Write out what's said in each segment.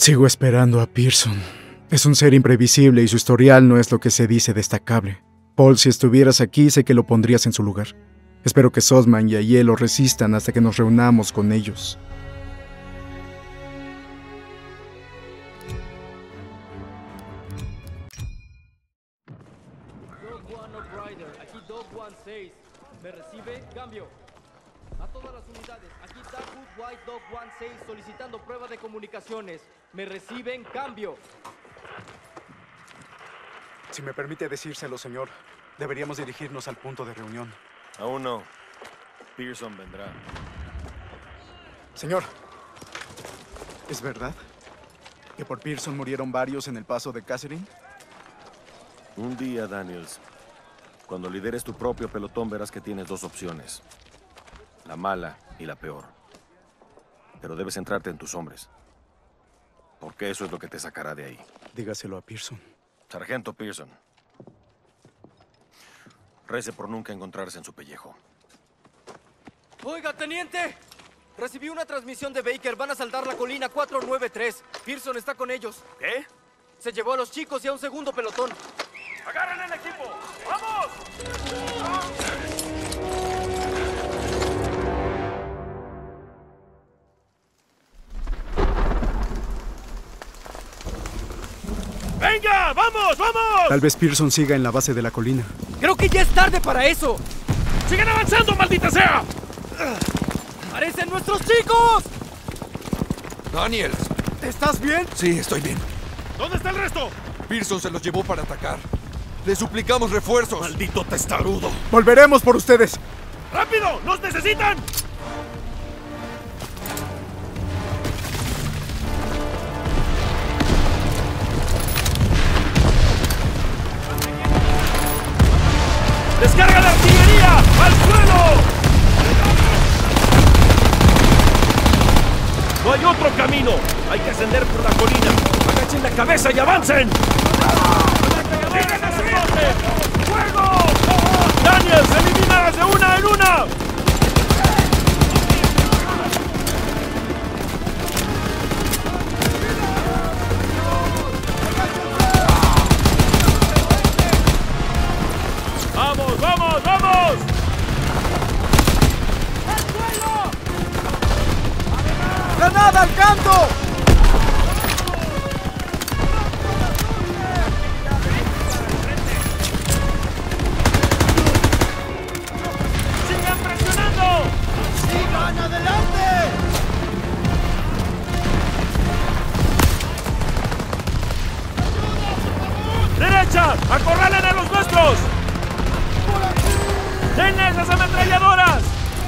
Sigo esperando a Pearson. Es un ser imprevisible y su historial no es lo que se dice destacable. Paul, si estuvieras aquí, sé que lo pondrías en su lugar. Espero que Sussman y Aiello lo resistan hasta que nos reunamos con ellos. Aquí Dog 16. ¿Me recibe? Cambio. A todas las unidades. Aquí Darkwood White Dog 16 solicitando prueba de comunicaciones. ¿Me reciben? Cambio. Si me permite decírselo, señor, deberíamos dirigirnos al punto de reunión. Aún no. Pearson vendrá. Señor, ¿es verdad que por Pearson murieron varios en el paso de Catherine? Un día, Daniels, cuando lideres tu propio pelotón, verás que tienes dos opciones. La mala y la peor. Pero debes centrarte en tus hombres. Porque eso es lo que te sacará de ahí. Dígaselo a Pearson. Sargento Pearson. Rece por nunca encontrarse en su pellejo. Oiga, teniente. Recibí una transmisión de Baker. Van a saltar la colina 493. Pearson está con ellos. ¿Qué? Se llevó a los chicos y a un segundo pelotón. ¡Agarren el equipo! ¡Vamos! ¡Venga! ¡Vamos! ¡Vamos! Tal vez Pearson siga en la base de la colina. Creo que ya es tarde para eso. ¡Sigan avanzando, maldita sea! ¡Parecen nuestros chicos! Daniels. ¿Estás bien? Sí, estoy bien. ¿Dónde está el resto? Pearson se los llevó para atacar. Le suplicamos refuerzos. ¡Maldito testarudo! Volveremos por ustedes. ¡Rápido! ¡Nos necesitan! ¡Descarga la artillería! ¡Al suelo! ¡No hay otro camino! ¡Hay que ascender por la colina! ¡Agachen la cabeza y avancen! ¡Sigan a su norte! ¡Fuego! ¡Daniels, elimínalas de una en una! ¡Vamos, vamos, vamos! ¡Granada al canto! ¡Sigan presionando! ¡Sigan adelante! ¡Derecha! ¡Acorralen a los nuestros! ¡Denles las ametralladoras!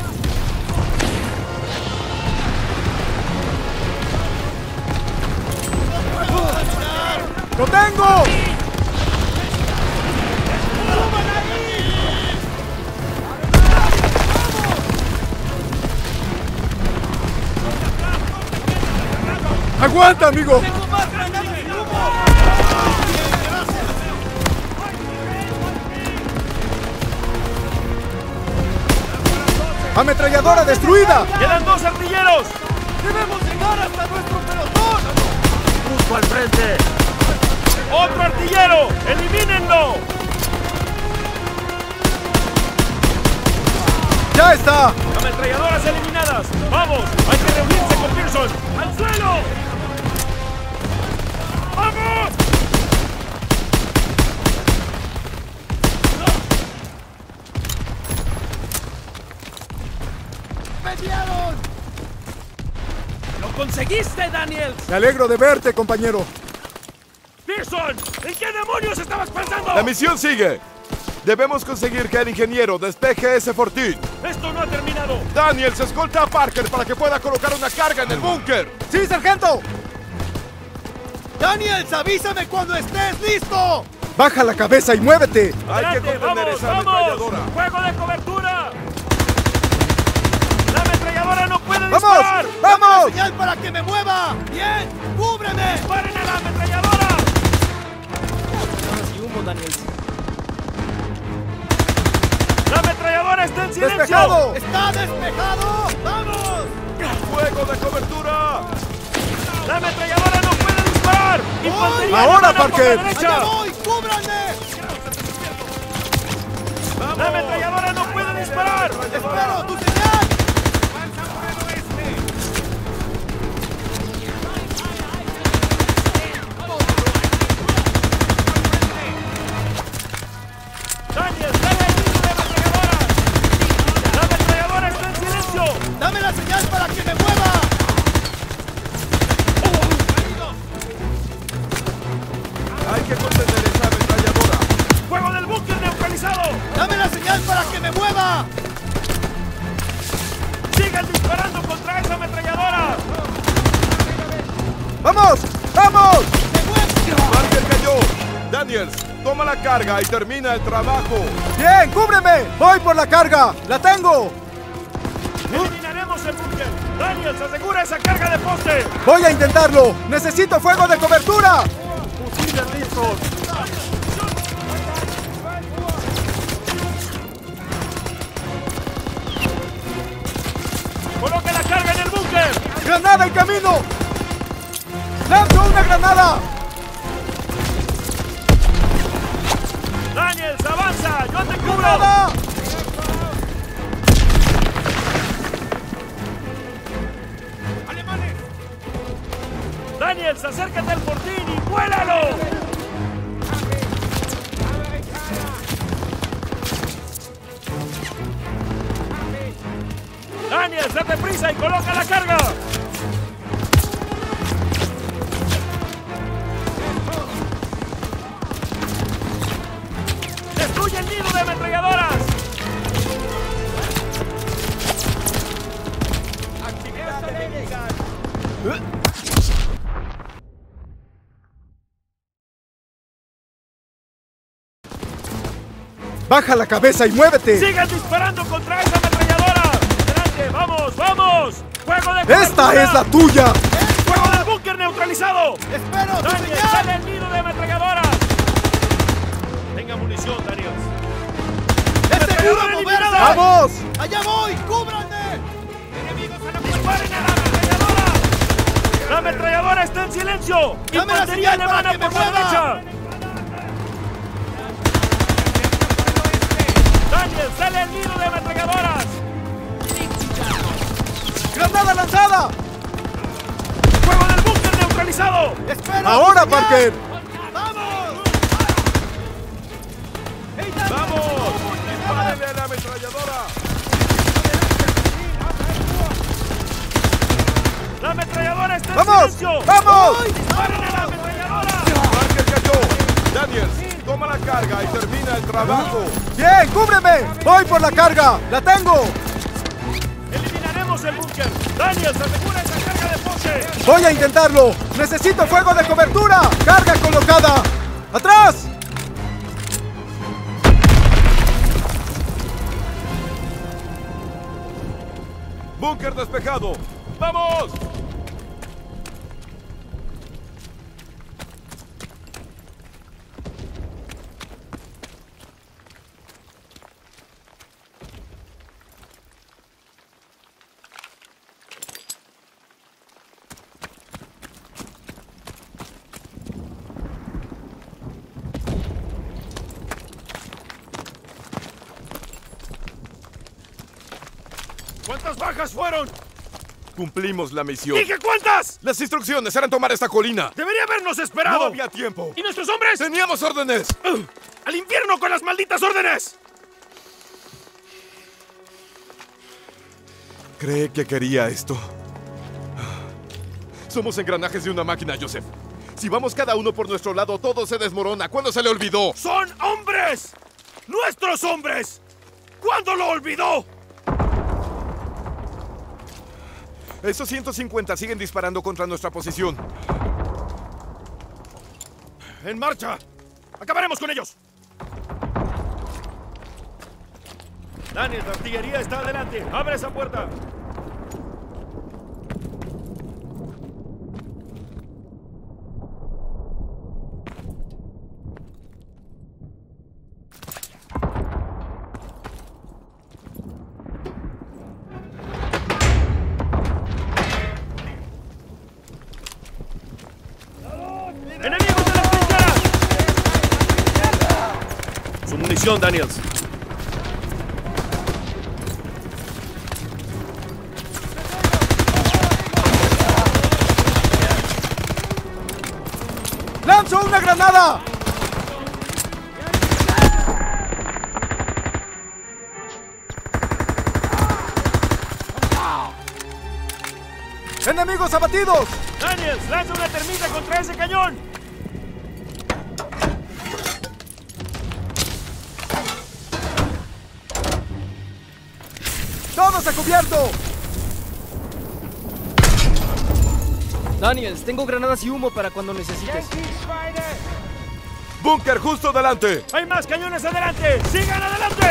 ¡Lo tengo! ¡Aguanta, amigo! ¡Tengo más granadas y humo! ¡Ametralladora destruida! ¡Quedan dos artilleros! ¡Debemos llegar hasta nuestro pelotón! ¡Justo al frente! ¡Otro artillero! ¡Elimínenlo! ¡Ya está! ¡Ametralladoras eliminadas! ¡Vamos! ¡Hay que reunirse con Pearson! ¡Al suelo! ¡Vamos! ¡Lo conseguiste, Daniels! Me alegro de verte, compañero. ¡Pearson! ¿En qué demonios estabas pensando? La misión sigue. Debemos conseguir que el ingeniero despeje ese fortín. ¡Esto no ha terminado! Daniels, escolta a Parker para que pueda colocar una carga en el búnker. ¡Sí, sargento! ¡Daniels, avísame cuando estés listo! ¡Baja la cabeza y muévete! Hay que ¡Adelante, contener vamos, esa vamos! ametralladora. ¡Fuego de cobertura! ¡La ametralladora no puede ¡Vamos! disparar! ¡Vamos! ¡Señal para que me mueva! ¡Bien! ¡Cúbreme! ¡Disparen a la ametralladora! Y humo, Daniels. ¡La ametralladora está en silencio! ¡Despejado! ¡Está despejado! ¡Vamos! ¡Fuego de cobertura! ¡La ametralladora no puede disparar! ¡Infantería ¡Ahora, alemana por la Parker! derecha! ¡Allá voy! ¡Cúbranme! ¡La ametralladora no puede disparar! ¡Espero tu señal! ¡Daniel, dale el tiro de ametralladora! ¡La ametralladora está en silencio! ¡Dame la señal para que me mueva! Hay que contener esa ametralladora. ¡Fuego del búnker neutralizado! ¡Dame la señal para que me mueva! ¡Sigan disparando contra esa ametralladora! ¡Vamos! ¡Vamos! Parker cayó. Daniels, toma la carga y termina el trabajo. ¡Bien! ¡Cúbreme! ¡Voy por la carga! ¡La tengo! ¡Eliminaremos el búnker! ¡Daniel, se asegura esa carga de poste! ¡Voy a intentarlo! ¡Necesito fuego de cobertura! ¡Fusiles listos! ¡Coloque la carga en el búnker! ¡Granada en camino! ¡Lanzo una granada! ¡Daniel, avanza! ¡Yo te cubro! ¡Granada! ¡Daniel, acércate al fortín y vuélalo! ¡Daniel, date prisa y coloca la carga! ¡Destruye el nido de ametralladoras! ¡Baja la cabeza y muévete! ¡Sigan disparando contra esa ametralladora! ¡Adelante! ¡Vamos! ¡Vamos! ¡Fuego de ¡Esta cobertura! es la tuya! ¡Fuego del búnker neutralizado! ¡Espero tu ¡Daniel, señal! sale el nido de ametralladoras! Tenga munición, Daniel. ¡Es seguro ¡Ametralladora moverse! eliminada! ¡Vamos! ¡Allá voy! ¡Cúbranme! ¡Disparen a la ametralladora! ¡La ametralladora está en silencio! ¡Dame la ¡Infantería señal para alemana que me por la mueva! derecha! ¡Daniel, sale el nido de ametralladoras! ¡Granada lanzada! ¡Fuego del búnker neutralizado! ¡Espero ¡Ahora, tu señal! Parker! ¡Vamos! ¡Vamos! ¡Dispárenle a la ametralladora! ¡La ametralladora está en ¡Vamos! silencio! ¡Vamos! ¡Disparen a la ametralladora! Parker cayó. Daniels, toma la carga y termina el trabajo. ¡Bien! ¡Cúbreme! ¡Voy por la carga! ¡La tengo! ¡Eliminaremos el búnker! ¡Daniel, se asegura esa carga de poste! ¡Voy a intentarlo! ¡Necesito fuego de cobertura! ¡Carga colocada! ¡Atrás! Búnker despejado. ¡Vamos! ¿Cuántas bajas fueron? Cumplimos la misión. ¡Dije cuántas! Las instrucciones eran tomar esta colina. ¡Debería habernos No esperado! había tiempo. ¿Y nuestros hombres? Teníamos órdenes. ¡Al infierno con las malditas órdenes! ¿Cree que quería esto? Somos engranajes de una máquina, Joseph. Si vamos cada uno por nuestro lado, todo se desmorona. ¿Cuándo se le olvidó? ¡Son hombres! ¡Nuestros hombres! ¿Cuándo lo olvidó? Esos 150 siguen disparando contra nuestra posición. ¡En marcha! ¡Acabaremos con ellos! Daniel, la artillería está adelante. ¡Abre esa puerta! Munición, Daniels. ¡Lanzo una granada! ¡Enemigos abatidos! Daniels, lanza una termita contra ese cañón. ¡Todos a cubierto! Daniels, tengo granadas y humo para cuando necesites. ¡Búnker justo delante! ¡Hay más cañones adelante! ¡Sigan adelante!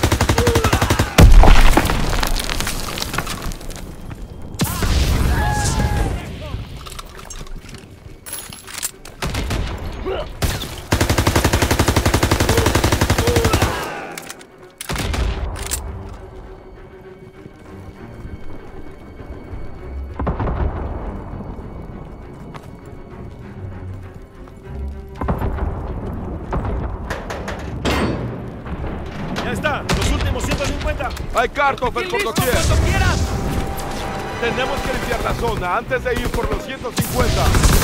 Ya está, los últimos 150. ¡Hay Kharkov por doquier! Tenemos que limpiar la zona antes de ir por los 150.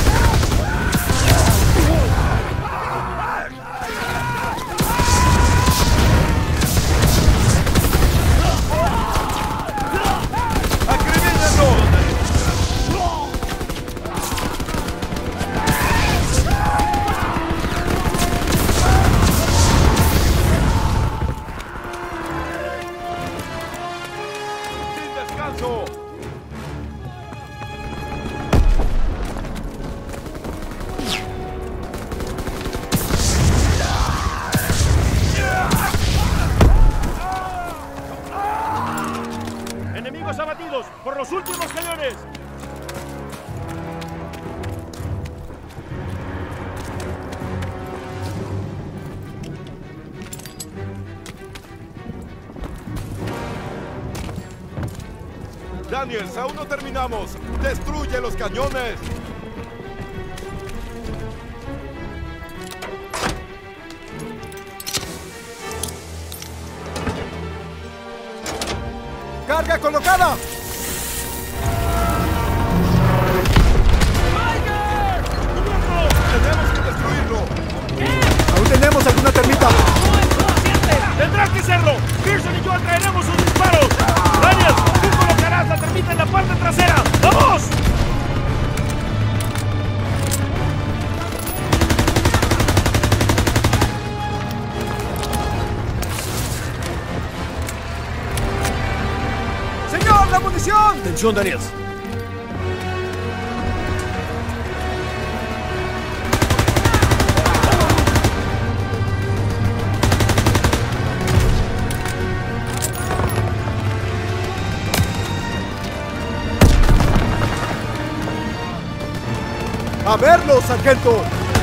Enemigos abatidos por los últimos cañones. Daniels, aún no terminamos. ¡Destruye los cañones! ¡Carga colocada! ¡Tenemos que destruirlo! ¡Aún tenemos alguna termita! ¡Tendrás que serlo! ¡Pearson y yo atraeremos sus disparos! ¡Daniels, tú colocarás la termita en la parte trasera! ¡Vamos! ¡Señor, la munición! Atención, Daniels. ¡A verlo, sargento!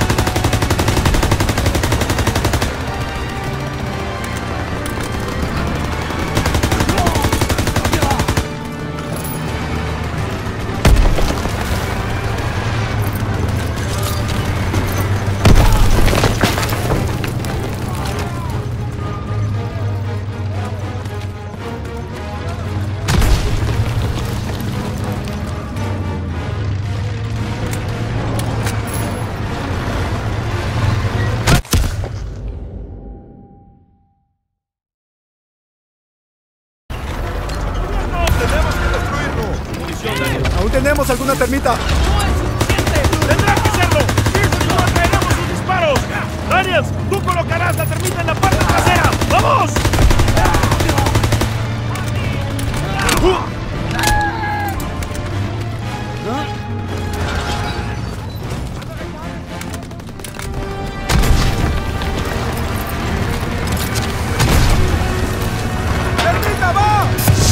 ¡Aún tenemos alguna termita! ¡Tendrás que serlo! ¡Pearson y yo atraeremos sus disparos! ¡Daniels, tú colocarás la termita en la parte trasera! ¡Vamos! ¡Termita, va!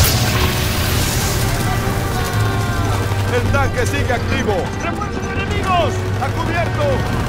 ¡El tanque sigue activo! ¡Refuerzos enemigos! ¡A cubierto!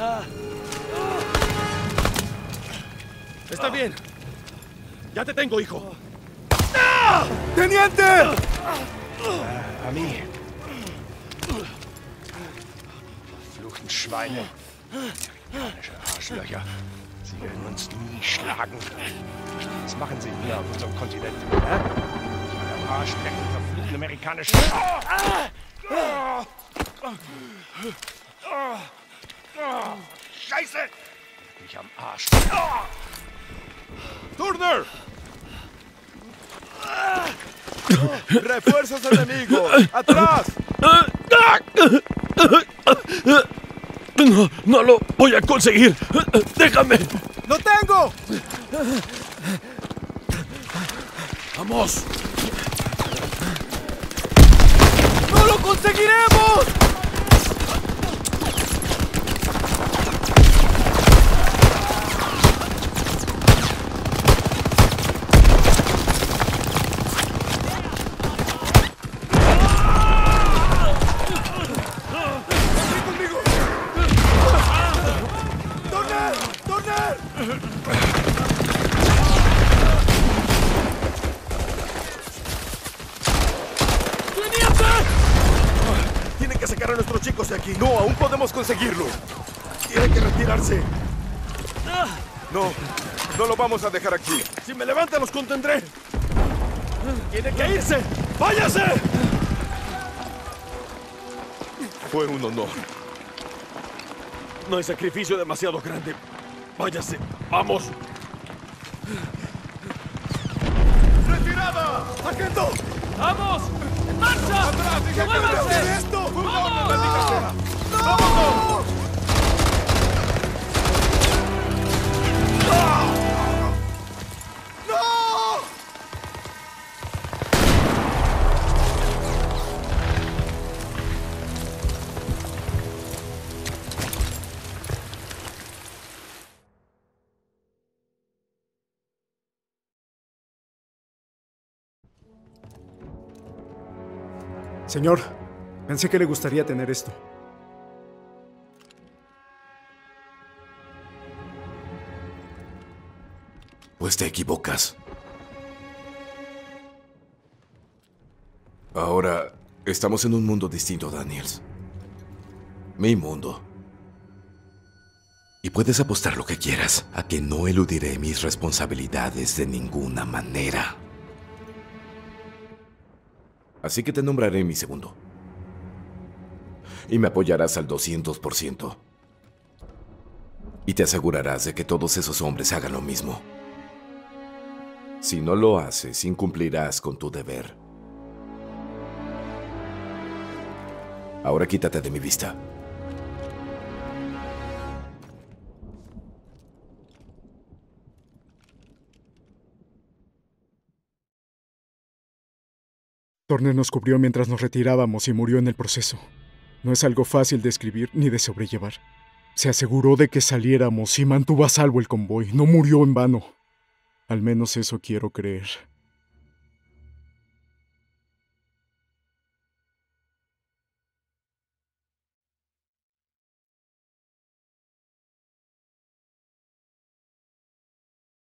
Está bien. Ya te tengo, hijo. ¡Teniente! A mí. Verfluchten Schweine. Amerikanische Arschlöcher. Sie werden uns nie schlagen. Was machen Sie hier auf unserem Kontinent? Hä? Am Arsch lecken, verfluchten amerikanischen... Scheiße! Leck mich am Arsch. ¡Turner! ¡Refuerzos enemigos! ¡Atrás! No, no lo voy a conseguir. ¡Déjame! ¡Lo tengo! ¡Vamos! ¡No lo conseguiremos! Tienen que sacar a nuestros chicos de aquí. No, aún podemos conseguirlo. Tienen que retirarse. No, no lo vamos a dejar aquí. Si me levanta, los contendré. Tiene que irse. ¡Váyase! Fue un honor. No hay sacrificio demasiado grande. Váyase. ¡Vamos! ¡Retirada! ¡Sargento! ¡Vamos! ¡En marcha! ¡Atrás! ¡Dije que no ¡Muévanse! hacer esto! ¡Fue una orden, ¡Vamos! maldita sea! ¡Vámonos! Señor, pensé que le gustaría tener esto. Pues te equivocas. Ahora estamos en un mundo distinto, Daniels. Mi mundo. Y puedes apostar lo que quieras a que no eludiré mis responsabilidades de ninguna manera. Así que te nombraré mi segundo. Y me apoyarás al 200%. Y te asegurarás de que todos esos hombres hagan lo mismo. Si no lo haces, incumplirás con tu deber. Ahora quítate de mi vista. Turner nos cubrió mientras nos retirábamos y murió en el proceso. No es algo fácil de escribir ni de sobrellevar. Se aseguró de que saliéramos y mantuvo a salvo el convoy. No murió en vano. Al menos eso quiero creer.